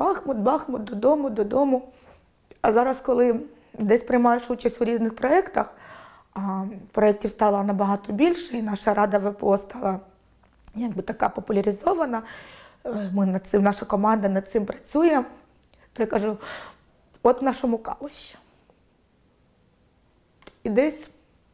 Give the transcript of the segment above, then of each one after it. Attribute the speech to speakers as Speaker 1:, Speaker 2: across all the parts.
Speaker 1: Бахмут, Бахмут, додому, додому. А зараз, коли десь приймаєш участь у різних проєктах, проєктів стало набагато більше, і наша Рада ВПО стала якби така популяризована, наша команда над цим працює, то я кажу, от в нашому Калуші. І десь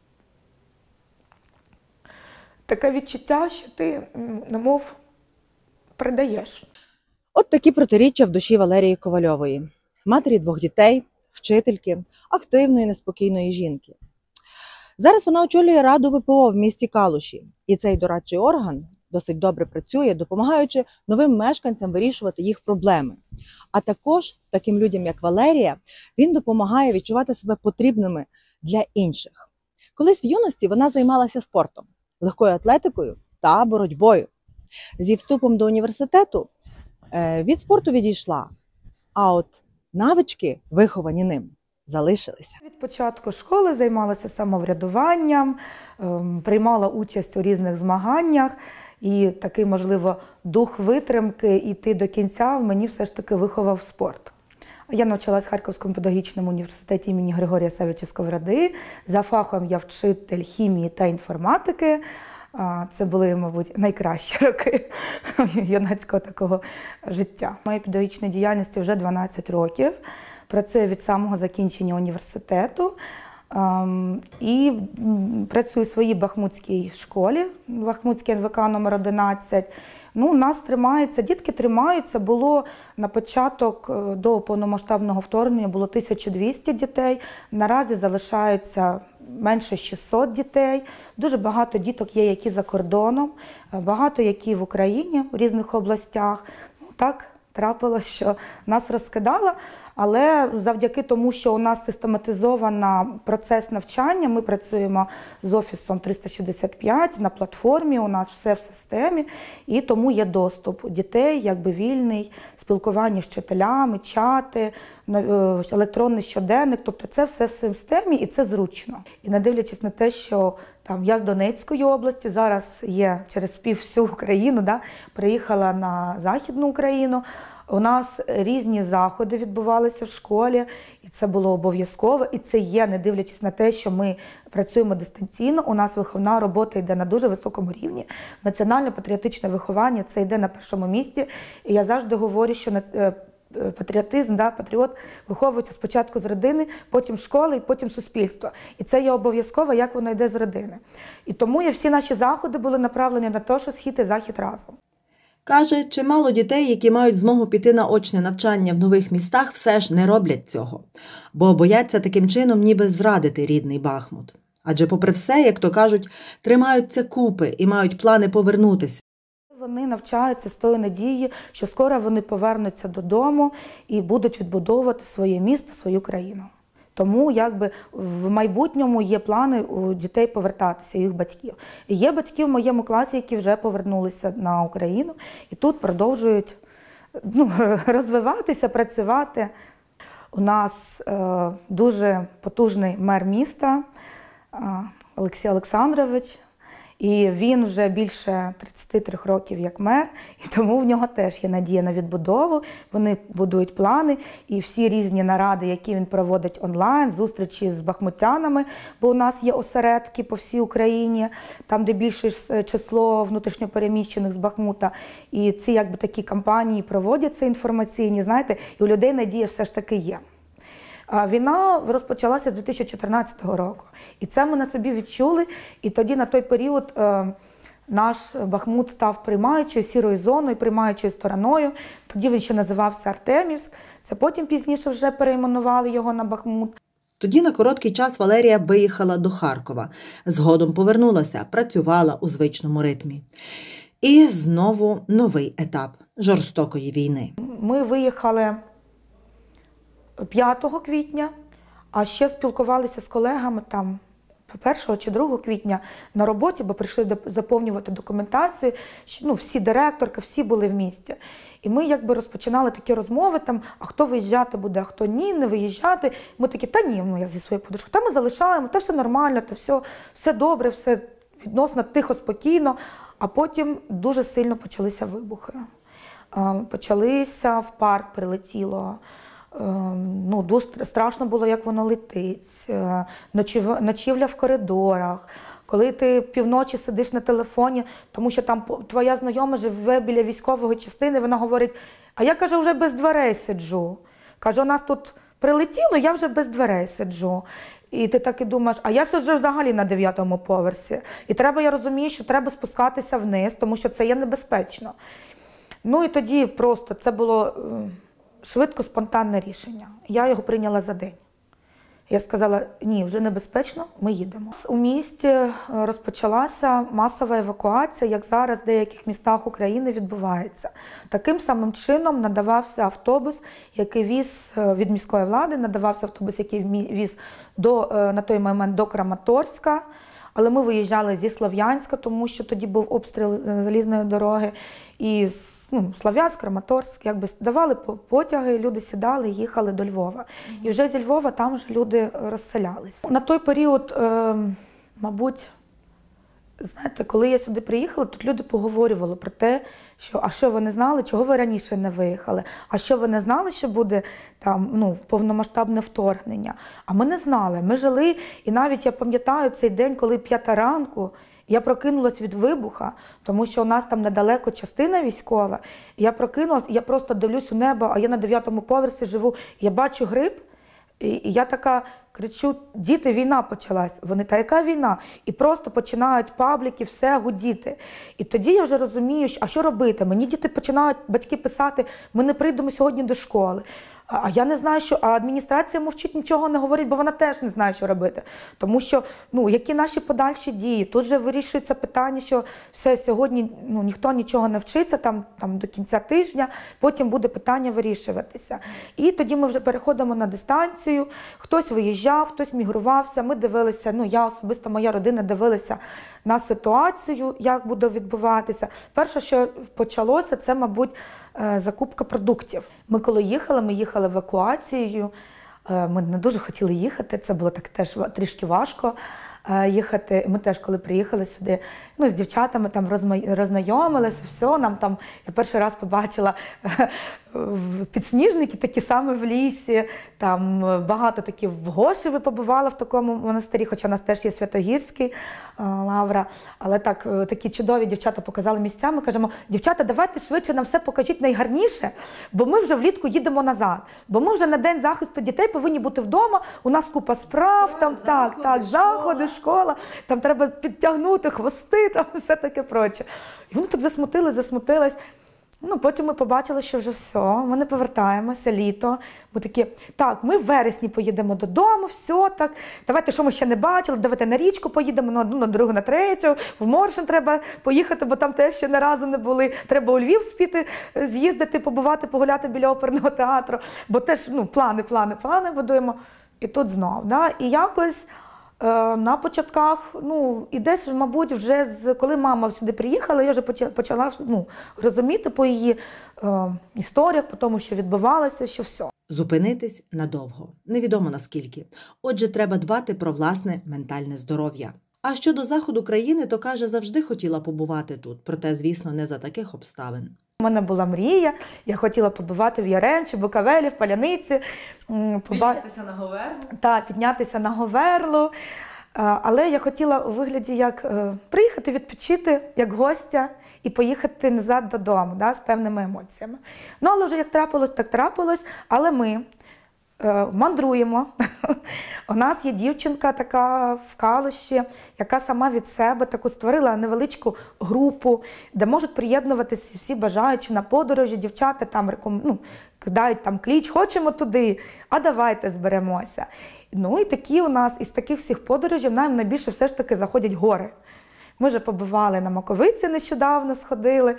Speaker 1: таке відчуття, що ти, немов, передаєш.
Speaker 2: От такі протиріччя в душі Валерії Ковальової. Матері 2 дітей, вчительки, активної, неспокійної жінки. Зараз вона очолює Раду ВПО в місті Калуші. І цей дорадчий орган досить добре працює, допомагаючи новим мешканцям вирішувати їх проблеми. А також таким людям, як Валерія, він допомагає відчувати себе потрібними для інших. Колись в юності вона займалася спортом, легкою атлетикою та боротьбою. Зі вступом до університету від спорту відійшла, а от навички, виховані ним, залишилися.
Speaker 1: Від початку школи займалася самоврядуванням, приймала участь у різних змаганнях, і такий, можливо, дух витримки йти до кінця в мені все ж таки виховав спорт. Я навчалась в Харківському педагогічному університеті імені Григорія Савича Сковороди. За фахом я вчитель хімії та інформатики. Це були, мабуть, найкращі роки юнацького такого життя. Моїй педагогічній діяльності вже 12 років. Працюю від самого закінчення університету. І працюю в своїй бахмутській школі, Бахмутський НВК номер 11. Ну, нас тримається, дітки тримаються. Було на початок до повномасштабного вторгнення було 1200 дітей. Наразі залишаються менше 600 дітей. Дуже багато діток є, які за кордоном, багато які в Україні, в різних областях. Ну, так трапилось, що нас розкидало, але завдяки тому, що у нас систематизована процес навчання, ми працюємо з Офісом 365 на платформі, у нас все в системі, і тому є доступ дітей, якби вільний, спілкування з вчителями, чати, електронний щоденник, тобто це все в системі і це зручно. І не дивлячись на те, що там, я з Донецької області, зараз є через всю Україну, приїхала на Західну Україну. У нас різні заходи відбувалися в школі, і це було обов'язково, і це є, не дивлячись на те, що ми працюємо дистанційно, у нас виховна робота йде на дуже високому рівні. Національно-патріотичне виховання – це йде на першому місці, і я завжди говорю, що патріотизм, патріот виховується спочатку з родини, потім школи і потім суспільства. І це є обов'язково, як воно йде з родини. І тому всі наші заходи були направлені на те, що схід і захід разом.
Speaker 2: Каже, чимало дітей, які мають змогу піти на очне навчання в нових містах, все ж не роблять цього, бо бояться таким чином ніби зрадити рідний Бахмут. Адже попри все, як то кажуть, тримаються купи і мають плани повернутися.
Speaker 1: Вони навчаються з тої надії, що скоро вони повернуться додому і будуть відбудовувати своє місто, свою країну. Тому якби в майбутньому є плани у дітей повертатися, їх батьків. І є батьки в моєму класі, які вже повернулися на Україну і тут продовжують розвиватися, працювати. У нас дуже потужний мер міста Олексій Олександрович. І він вже більше 33 років як мер, і тому в нього теж є надія на відбудову, вони будують плани, і всі різні наради, які він проводить онлайн, зустрічі з бахмутянами, бо у нас є осередки по всій Україні, там, де більше число внутрішньопереміщених з Бахмута, і ці якби такі кампанії проводяться інформаційні, знаєте, і у людей надія все ж таки є. Війна розпочалася з 2014 року. І це ми на собі відчули. І тоді на той період наш Бахмут став приймаючою сірою зоною, приймаючою стороною. Тоді він ще називався Артемівськ. Це потім пізніше вже перейменували його на Бахмут.
Speaker 2: Тоді на короткий час Валерія виїхала до Харкова. Згодом повернулася, працювала у звичному ритмі. І знову новий етап жорстокої війни.
Speaker 1: Ми виїхали 5 квітня, а ще спілкувалися з колегами там 1 чи 2 квітня на роботі, бо прийшли заповнювати документацію, всі директорки, всі були в місті. І ми якби розпочинали такі розмови, там, а хто виїжджати буде, а хто ні, не виїжджати. Ми такі, та ні, я зі своєю подружкою, та ми залишаємо, та все нормально, та все добре, все відносно тихо, спокійно. А потім дуже сильно почалися вибухи. Почалися, в парк прилетіло. Ну, дуже страшно було, як воно летить. Ночівля в коридорах. Коли ти півночі сидиш на телефоні, тому що там твоя знайома живе біля військової частини, вона говорить, а я, каже, вже без дверей сиджу. Каже, у нас тут прилетіло, я вже без дверей сиджу. І ти так і думаєш, а я сиджу взагалі на 9-му поверсі. І я розумію, що треба спускатися вниз, тому що це є небезпечно. Ну і тоді просто це було швидко, спонтанне рішення. Я його прийняла за день. Я сказала, ні, вже небезпечно, ми їдемо. У місті розпочалася масова евакуація, як зараз в деяких містах України відбувається. Таким самим чином надавався автобус, який віз від міської влади, надавався автобус, який віз на той момент до Краматорська. Але ми виїжджали зі Слов'янська, тому що тоді був обстріл залізної дороги. І Слов'янськ, Краматорськ, якби давали потяги, люди сідали, їхали до Львова. І вже зі Львова там вже люди розселялися. На той період, мабуть, знаєте, коли я сюди приїхала, тут люди поговорювали про те, що а що ви не знали, чого ви раніше не виїхали, а що ви не знали, що буде там повномасштабне вторгнення. А ми не знали, ми жили, і навіть я пам'ятаю цей день, коли 5 ранку, я прокинулась від вибуха, тому що у нас там недалеко частина військова. Я прокинулась, і я просто дивлюсь у небо, а я на 9-му поверсі живу, я бачу гриб, і я така кричу, діти, війна почалась. Вони, та яка війна? І просто починають пабліки, все гудіти. І тоді я вже розумію, а що робити? Мені діти починають, батьки писати, ми не прийдемо сьогодні до школи. А я не знаю, що, а адміністрація мовчить, нічого не говорить, бо вона теж не знає, що робити. Тому що, які наші подальші дії? Тут же вирішується питання, що все, сьогодні ніхто нічого не вчиться, там до кінця тижня, потім буде питання вирішуватися. І тоді ми вже переходимо на дистанцію, хтось виїжджав, хтось мігрувався, ми дивилися, я особисто, моя родина дивилися на ситуацію, як буде відбуватися. Перше, що почалося, це, мабуть, закупка продуктів. Ми коли їхали, ми їхали евакуацією, ми не дуже хотіли їхати, це було так теж трішки важко їхати. Ми теж, коли приїхали сюди, з дівчатами там роззнайомилися, все, нам там, я перший раз побачила підсніжники такі саме в лісі, там багато такі в Гошеві побувала в такому монастирі, хоча у нас теж є Святогірський, лавра, але такі чудові дівчата показали місця, ми кажемо, дівчата, давайте швидше нам все покажіть найгарніше, бо ми вже влітку їдемо назад, бо ми вже на День захисту дітей повинні бути вдома, у нас купа справ, там заходи, школа, там треба підтягнути хвости, там все таке проче. І вони так засмутились. Потім ми побачили, що вже все, ми не повертаємося, літо. Ми такі, так, ми в вересні поїдемо додому, все, так, давайте, що ми ще не бачили, давайте на річку поїдемо, на одну, на другу, на третю, в Моршин треба поїхати, бо там теж ще не разу не були. Треба у Львів спіти, з'їздити, побувати, погуляти біля оперного театру, бо теж, плани будуємо. І тут знов, да? І якось на початках, і десь, мабуть, вже коли мама сюди приїхала, я вже почала розуміти по її історіях, по тому, що відбувалося, що все.
Speaker 2: Зупинитись надовго. Невідомо наскільки. Отже, треба дбати про власне ментальне здоров'я. А щодо заходу країни, то, каже, завжди хотіла побувати тут. Проте, звісно, не за таких обставин.
Speaker 1: У мене була мрія, я хотіла побувати в Яремчі, Буковелі, в Паляниці.
Speaker 2: Піднятися на Говерлу?
Speaker 1: Так, піднятися на Говерлу. Але я хотіла у вигляді, як приїхати відпочити, як гостя, і поїхати назад додому, з певними емоціями. Але вже як трапилось, так трапилось, але ми мандруємо. У нас є дівчинка така в Калуші, яка сама від себе таку створила невеличку групу, де можуть приєднуватися всі бажаючі на подорожі. Дівчата там кидають кліч, хочемо туди, а давайте зберемося. І такі у нас, із таких всіх подорожів, нам найбільше все ж таки заходять гори. Ми вже побували на Маковиці, нещодавно сходили,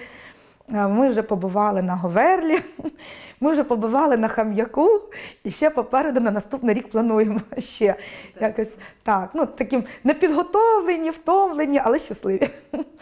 Speaker 1: ми вже побували на Говерлі, ми вже побували на Хам'яку, і ще попереду на наступний рік плануємо ще. Якось так, таким непідготовлені, втомлені, але щасливі.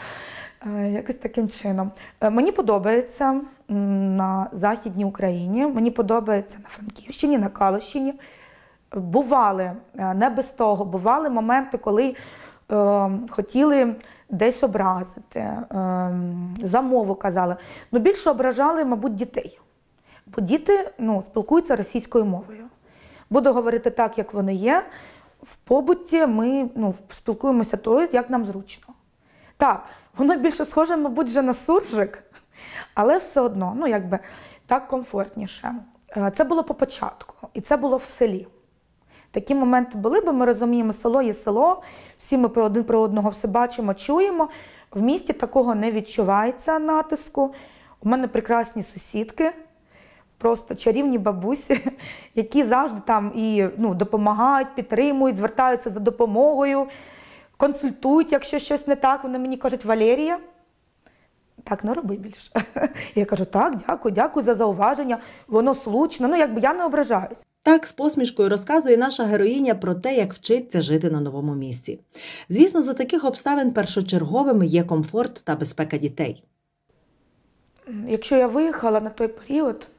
Speaker 1: Якось таким чином. Мені подобається на Західній Україні, мені подобається на Франківщині, на Калущині. Бували, не без того, бували моменти, коли хотіли десь образити, за мову казали. Ну, більше ображали, мабуть, дітей. Бо діти спілкуються російською мовою. Буду говорити так, як вони є. В побуті ми спілкуємося тою, як нам зручно. Так, воно більше схоже, мабуть, вже на суржик, але все одно, так комфортніше. Це було по початку, і це було в селі. Такі моменти були, бо ми розуміємо, село є село, всі ми один про одного все бачимо, чуємо. В місті такого не відчувається натиску. У мене прекрасні сусідки, просто чарівні бабусі, які завжди там і допомагають, підтримують, звертаються за допомогою, консультують, якщо щось не так. Вони мені кажуть: Валерія, так не роби більше. Я кажу: так, дякую за зауваження, воно слушно, я не ображаюсь.
Speaker 2: Так, з посмішкою розказує наша героїня про те, як вчиться жити на новому місці. Звісно, за таких обставин першочерговими є комфорт та безпека дітей.
Speaker 1: Якщо я виїхала на той період,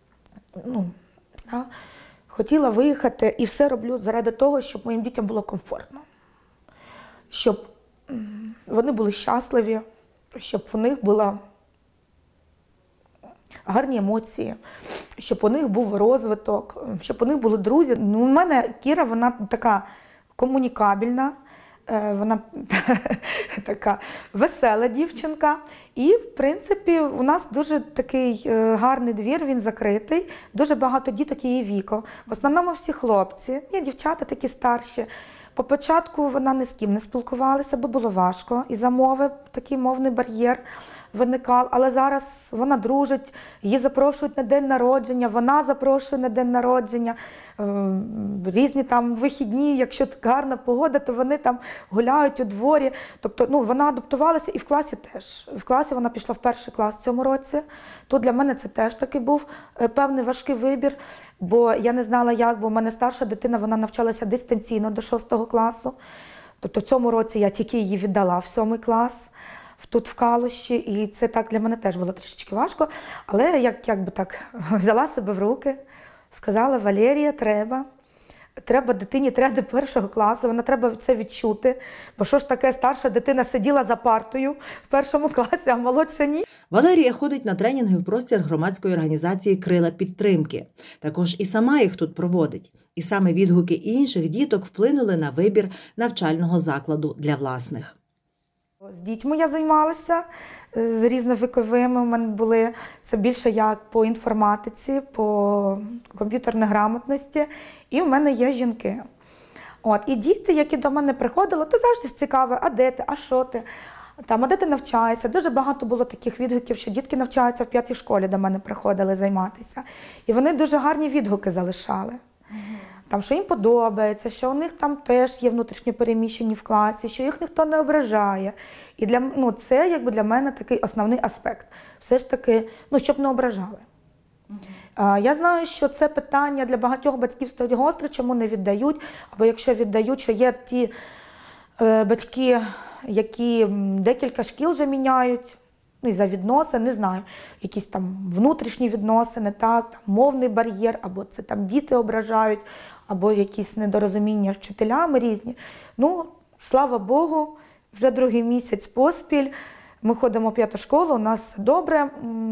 Speaker 1: хотіла виїхати і все роблю заради того, щоб моїм дітям було комфортно. Щоб вони були щасливі, щоб у них були гарні емоції, щоб у них був розвиток, щоб у них були друзі. У мене Кіра, вона така комунікабельна, вона така весела дівчинка. І, в принципі, у нас дуже такий гарний двір, він закритий, дуже багато діток її віку. В основному всі хлопці, є дівчата такі старші. По початку вона ні з ким не спілкувалася, бо було важко. І за мови такий мовний бар'єр виникав. Але зараз вона дружить, її запрошують на день народження, вона запрошує на день народження. Різні там вихідні, якщо гарна погода, то вони там гуляють у дворі. Тобто, вона адаптувалася і в класі теж. В класі вона пішла в перший клас в цьому році. Тут для мене це теж такий був певний важкий вибір, бо я не знала як, бо в мене старша дитина, вона навчалася дистанційно до 6 класу. Тобто в цьому році я тільки її віддала в 7 клас, тут в Калуші, і це так для мене теж було трішечки важко. Але я взяла себе в руки, сказала: Валерія, треба дитині до 1 класу, вона треба це відчути. Бо що ж таке, старша дитина сиділа за партою в 1 класі, а молодша ні.
Speaker 2: Валерія ходить на тренінги в простір громадської організації «Крила підтримки». Також і сама їх тут проводить. І саме відгуки інших діток вплинули на вибір навчального закладу для власних.
Speaker 1: З дітьми я займалася, з різновіковими. У мене були це більше як по інформатиці, по комп'ютерній грамотності. І в мене є жінки. І діти, які до мене приходили, то завжди ж цікаво: а де ти, а що ти? А де ти навчаєшся? Дуже багато було таких відгуків, що дітки навчаються в 5-й школі, до мене приходили займатися. І вони дуже гарні відгуки залишали. Що їм подобається, що у них там теж є внутрішньо переміщені в класі, що їх ніхто не ображає. І це для мене такий основний аспект. Все ж таки, щоб не ображали. Я знаю, що це питання для багатьох батьків стоїть гостро, чому не віддають, або якщо віддають, що є ті батьки, які декілька шкіл вже міняють, із-за відносин, не знаю, якісь там внутрішні відносини, мовний бар'єр, або це там діти ображають, або якісь недорозуміння з вчителями різні. Слава Богу, вже 2-й місяць поспіль ми ходимо в 5-ту школу, у нас добре,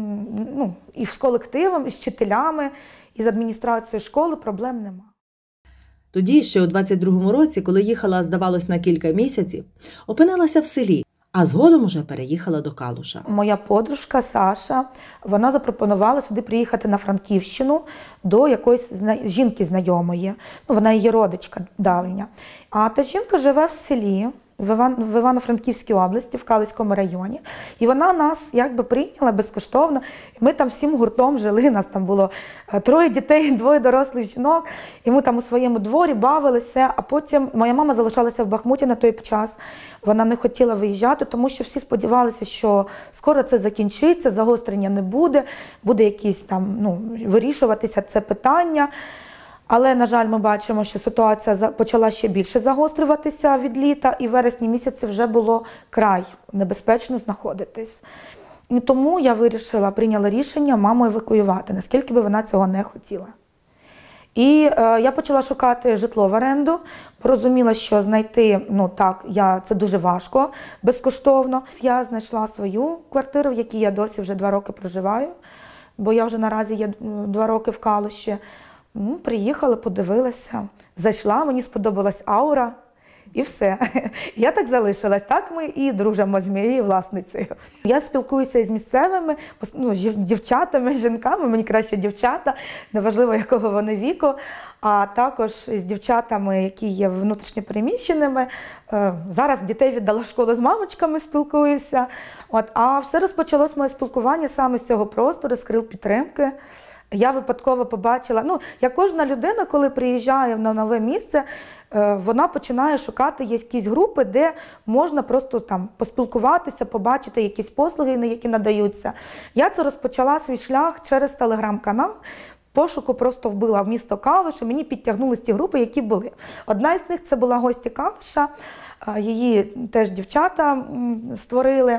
Speaker 1: і з колективом, і з вчителями, і з адміністрацією школи проблем нема.
Speaker 2: Тоді, ще у 22-му році, коли їхала, здавалось, на кілька місяців, опинилася в селі, а згодом уже переїхала до Калуша.
Speaker 1: Моя подружка Саша, вона запропонувала сюди приїхати на Франківщину до якоїсь жінки знайомої. Вона її родичка давня. А та жінка живе в селі, в Івано-Франківській області, в Калуському районі. І вона нас прийняла безкоштовно. І ми там всім гуртом жили, нас там було 3 дітей, 2 дорослих жінок. І ми там у своєму дворі бавилися. А потім моя мама залишалася в Бахмуті на той час. Вона не хотіла виїжджати, тому що всі сподівалися, що скоро це закінчиться, загострення не буде, буде якісь вирішуватися це питання. Але, на жаль, ми бачимо, що ситуація почала ще більше загострюватися від літа, і в вересні місяці вже було край небезпечно знаходитись. І тому я прийняла рішення маму евакуювати, наскільки би вона цього не хотіла. І я почала шукати житло в оренду, розуміла, що знайти, це дуже важко, безкоштовно. Я знайшла свою квартиру, в якій я досі вже 2 роки проживаю, бо я вже наразі є 2 роки в Калуші. Приїхала, подивилася, зайшла, мені сподобалась аура. І все. Я так залишилась. Так ми і дружимо з моєю власницею. Я спілкуюся із місцевими, дівчатами, жінками, мені краще дівчата, неважливо якого вони віку, а також з дівчатами, які є внутрішньо переміщеними. Зараз дітей віддала в школу, з мамочками спілкуюся. А все розпочалось моє спілкування саме з цього простору, з крил підтримки. Я випадково побачила, як кожна людина, коли приїжджає на нове місце, вона починає шукати якісь групи, де можна просто там поспілкуватися, побачити якісь послуги, які надаються. Я це розпочала свій шлях через телеграм-канал. Пошуку просто вбила в місто Калуш, і мені підтягнулись ті групи, які були. Одна з них – це була «Гості Калуша», її теж дівчата створили.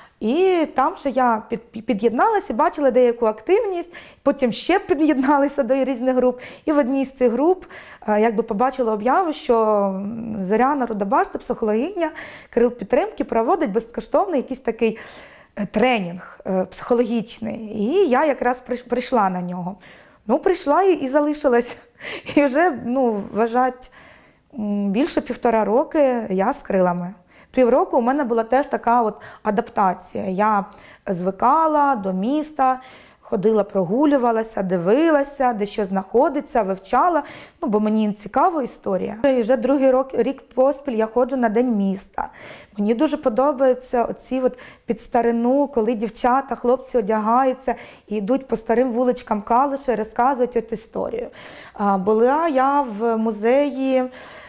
Speaker 1: І там ще я під'єдналася, бачила деяку активність, потім ще під'єдналася до різних груп. І в одній з цих груп побачила об'яву, що Зоряна Рудобашта, психологиня, крил підтримки, проводить безкоштовний якийсь такий тренінг психологічний. І я якраз прийшла на нього. Прийшла і залишилась. І вже, вважать, більше 1,5 роки я з крилами. Півроку у мене була теж така адаптація. Я звикала до міста, ходила, прогулювалася, дивилася, де що знаходиться, вивчала, бо мені цікава історія. І вже 2-й рік поспіль я ходжу на День міста. Мені дуже подобаються оці під старину, коли дівчата, хлопці одягаються і йдуть по старим вуличкам Калуша і розказують історію. Була я в музеї...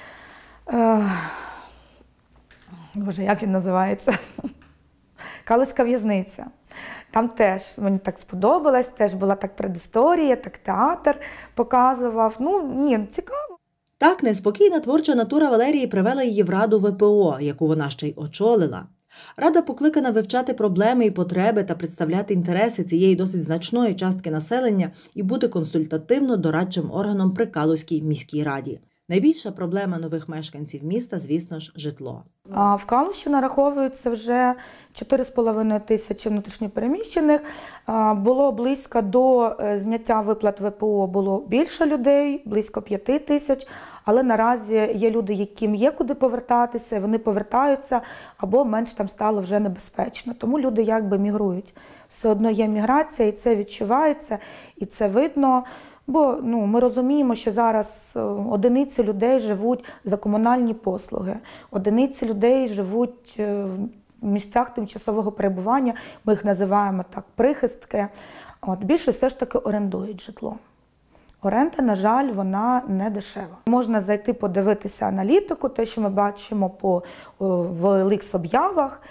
Speaker 1: Боже, як він називається? Калузька в'язниця. Там теж мені так сподобалось, теж була так предісторія, так театр показував. Цікаво.
Speaker 2: Так, неспокійна творча натура Валерії привела її в Раду ВПО, яку вона ще й очолила. Рада покликана вивчати проблеми і потреби та представляти інтереси цієї досить значної частки населення і бути консультативно-дорадчим органом при Калузькій міській раді. Найбільша проблема нових мешканців міста, звісно ж, житло.
Speaker 1: В Калуші нараховується вже 4,5 тисячі внутрішньопереміщених. Було близько до зняття виплат ВПО, було більше людей, близько 5 тисяч. Але наразі є люди, яким є куди повертатися, вони повертаються, або менш там стало вже небезпечно. Тому люди мігрують. Все одно є міграція, і це відчувається, і це видно. Бо ми розуміємо, що зараз одиниці людей живуть за комунальні послуги, одиниці людей живуть в місцях тимчасового перебування, ми їх називаємо так, прихистки. Більше все ж таки орендують житло. Оренда, на жаль, вона не дешева. Можна зайти подивитися аналітику, те, що ми бачимо в OLX-об'явах.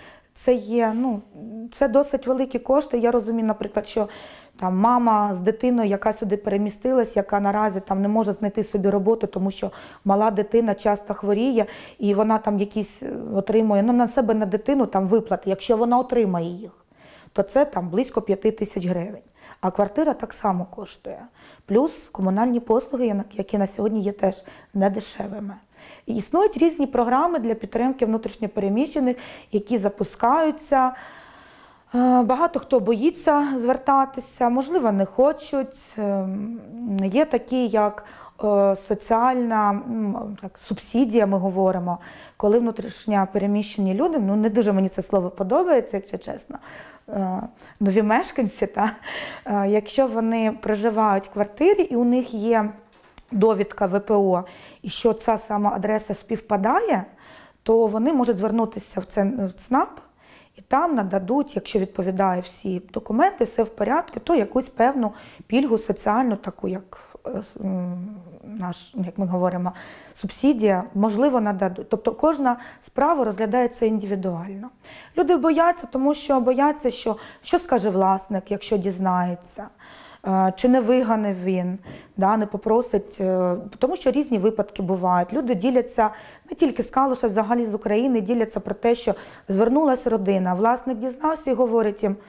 Speaker 1: Це досить великі кошти. Я розумію, наприклад, що мама з дитиною, яка сюди перемістилась, яка наразі не може знайти собі роботу, тому що мала дитина часто хворіє, і вона якісь отримує на себе, на дитину виплати. Якщо вона отримає їх, то це близько 5 тисяч гривень. А квартира так само коштує. Плюс комунальні послуги, які на сьогодні є теж недешевими. І існують різні програми для підтримки внутрішньопереміщених, які запускаються. Багато хто боїться звертатися, можливо, не хочуть. Є такі, як соціальна субсидія, ми говоримо, коли внутрішньопереміщені люди, не дуже мені це слово подобається, якщо чесно, нові мешканці, якщо вони проживають в квартирі і у них є довідка ВПО, і що ця сама адреса співпадає, то вони можуть звернутися в ЦНАП, і там нададуть, якщо відповідає всі документи, все в порядку, то якусь певну пільгу соціальну, таку як як ми говоримо, субсидія, можливо, нададуть. Тобто кожна справа розглядається індивідуально. Люди бояться, тому що бояться, що скаже власник, якщо дізнається, чи не виганив він, не попросить, тому що різні випадки бувають. Люди діляться не тільки з Калуша, взагалі з України, діляться про те, що звернулася родина, власник дізнався і говорить їм: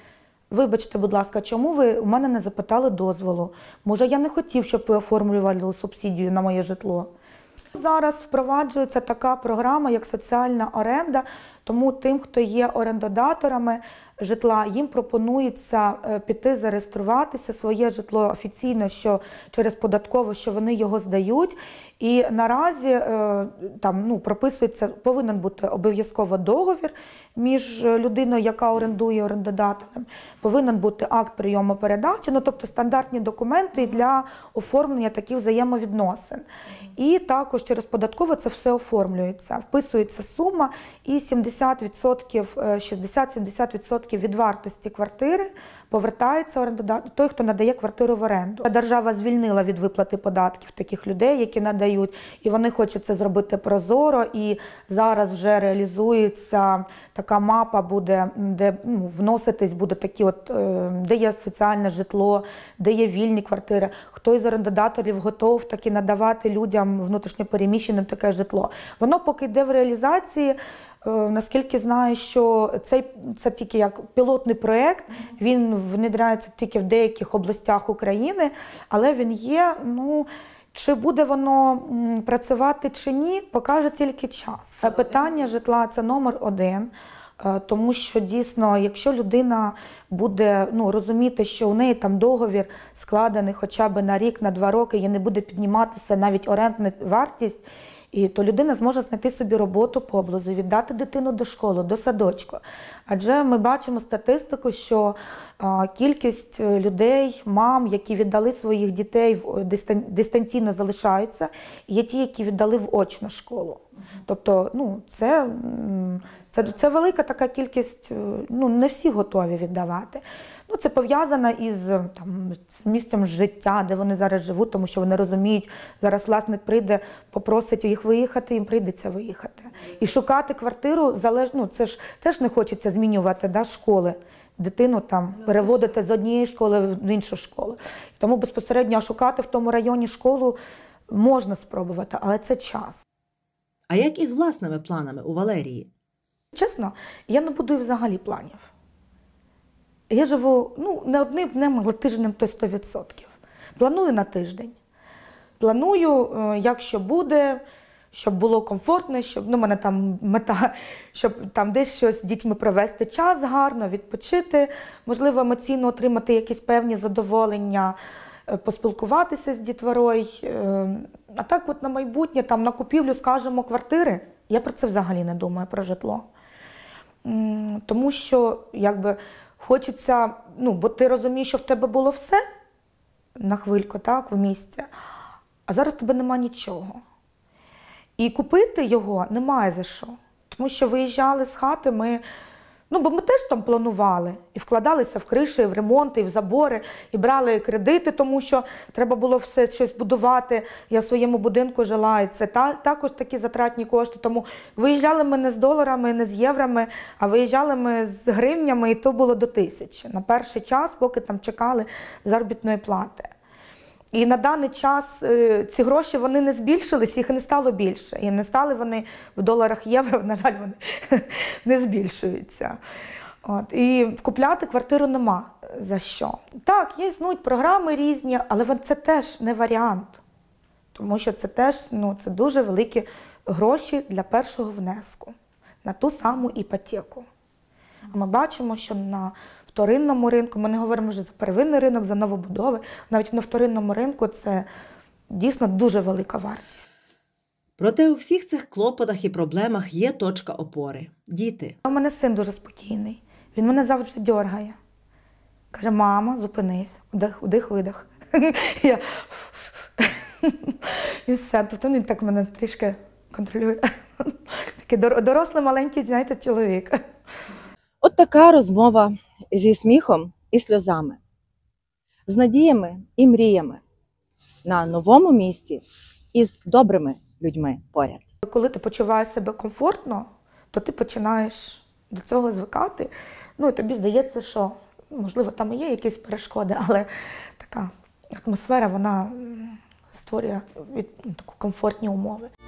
Speaker 1: Вибачте, будь ласка, чому ви у мене не запитали дозволу? Може, я не хотів, щоб ви оформлювали субсидію на моє житло? Зараз впроваджується така програма, як соціальна оренда, тому тим, хто є орендодаторами житла, їм пропонується піти зареєструватися, своє житло офіційно, що через податково, що вони його здають. І наразі там прописується, повинен бути обов'язково договір між людиною, яка орендує, орендодателем, повинен бути акт прийому передачі, тобто стандартні документи для оформлення таких взаємовідносин. І також через податково це все оформлюється, вписується сума і 60% від вартості квартири повертається орендодателю, той, хто надає квартиру в оренду. Держава звільнила від виплати податків таких людей, які надають, і вони хочуть це зробити прозоро, і зараз вже реалізується така мапа, буде, де вноситись буде такі де є соціальне житло, де є вільні квартири, хто із орендодаторів готов таки надавати людям внутрішньопереміщеним таке житло. Воно поки йде в реалізації. Наскільки знаю, що це тільки як пілотний проєкт, він внедряється тільки в деяких областях України, але він є, чи буде воно працювати чи ні, покаже тільки час. Питання житла – це номер один, тому що дійсно, якщо людина буде розуміти, що у неї там договір складений хоча б на рік, на 2 роки, і не буде підніматися навіть орендна вартість, то людина зможе знайти собі роботу поблизу, віддати дитину до школи, до садочку. Адже ми бачимо статистику, що кількість людей, мам, які віддали своїх дітей, дистанційно залишаються, і є ті, які віддали в очну школу. Тобто, це велика така кількість, не всі готові віддавати. Це пов'язано із місцем життя, де вони зараз живуть, тому що вони розуміють, зараз власник прийде, попросить їх виїхати, їм прийдеться виїхати. І шукати квартиру, це ж теж не хочеться змінювати школи, дитину переводити з однієї школи в іншу школу. Тому безпосередньо шукати в тому районі школу можна спробувати, але це час.
Speaker 2: А як із власними планами у Валерії?
Speaker 1: Чесно, я не будую взагалі планів. Я живу не одним днем, але тижнем то 100%. Планую на тиждень. Планую, якщо буде, щоб було комфортно, щоб в мене там мета, щоб там десь щось з дітьми провести час гарно, відпочити, можливо, емоційно отримати якісь певні задоволення, поспілкуватися з дітворою. А так на майбутнє, на купівлю, скажімо, квартири, я про це взагалі не думаю, про житло. Тому що, хочеться, бо ти розумієш, що в тебе було все на хвильку, в місці, а зараз в тебе нема нічого. І купити його немає за що. Тому що виїжджали з хати ми, бо ми теж там планували. І вкладалися в криші, і в ремонти, і в забори, і брали кредити, тому що треба було все щось будувати. Я в своєму будинку жила, і це також такі затратні кошти. Тому виїжджали ми не з доларами, не з єврами, а виїжджали ми з гривнями, і то було до 1000. На перший час, поки там чекали заробітної плати. І на даний час ці гроші, вони не збільшились, їх не стало більше. І не стали вони в доларах, євро, на жаль, вони не збільшуються. І купляти квартиру нема за що. Так, є, існують програми різні, але це теж не варіант. Тому що це теж, це дуже великі гроші для першого внеску на ту саму іпотеку. А ми бачимо, що на вторинному ринку, ми не говоримо вже за первинний ринок, за новобудови, навіть на вторинному ринку це дійсно дуже велика вартість.
Speaker 2: Проте у всіх цих клопотах і проблемах є точка опори – діти.
Speaker 1: У мене син дуже спокійний, він мене завжди дьоргає. Каже: мама, зупинись, вдих, видих. І все, тобто він так мене трішки контролює. Такий дорослий, маленький, знаєте, чоловік.
Speaker 2: От така розмова зі сміхом і сльозами, з надіями і мріями на новому місці із добрими людьми поряд.
Speaker 1: Коли ти почуваєш себе комфортно, то ти починаєш до цього звикати. І тобі здається, що, можливо, там і є якісь перешкоди, але така атмосфера, вона створює таку комфортні умови.